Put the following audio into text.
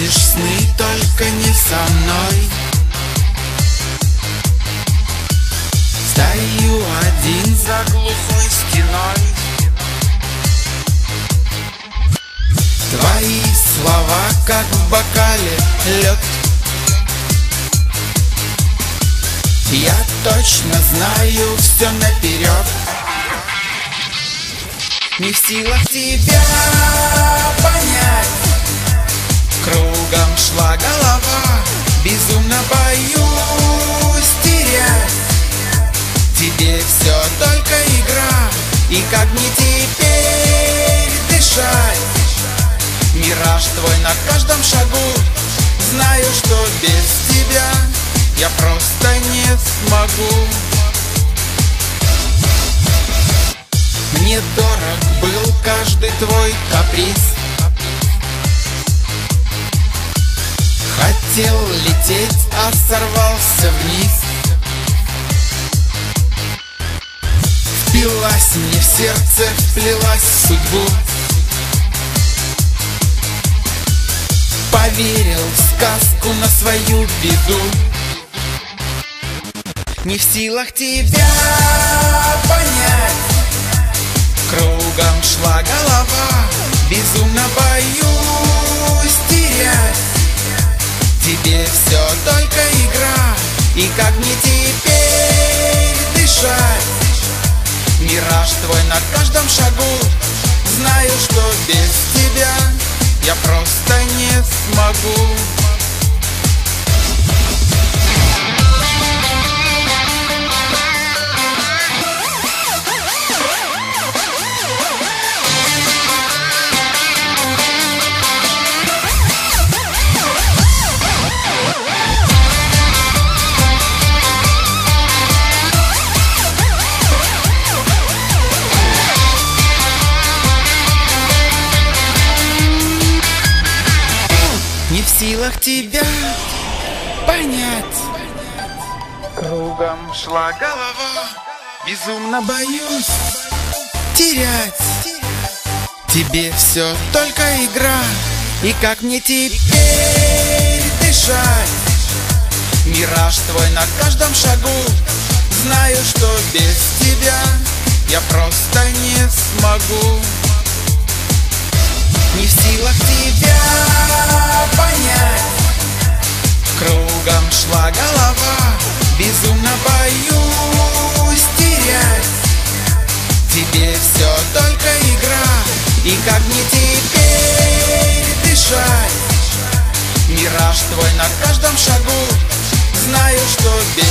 видишь сны, только не со мной. Стою один за глухой стеной. Твои слова, как в бокале лед. Я точно знаю все наперед. Не в силах тебя понять. Кругом шла голова. Безумно боюсь терять. Тебе все только игра. И как мне теперь дышать? Мираж твой на каждом шагу. Знаю, что без тебя я просто не смогу. Мне дорог был каждый твой каприз. Хотел лететь, а сорвался вниз. Впилась мне в сердце, вплелась в судьбу. Поверил в сказку на свою беду. Не в силах тебя понять. Кругом шла голова. Безумно боюсь терять. Тебе все только игра. И как мне теперь дышать? Мираж твой на каждом шагу. Знаю, что без тебя я просто не смогу. Не в силах тебя понять. Кругом шла голова. Безумно боюсь терять. Тебе все только игра. И как мне теперь дышать? Мираж твой на каждом шагу. Знаю, что без тебя я просто не смогу. Не в силах тебя понять. Кругом шла голова. Безумно боюсь терять. Тебе все только игра. И как мне теперь дышать? Мираж твой на каждом шагу. Знаю, что без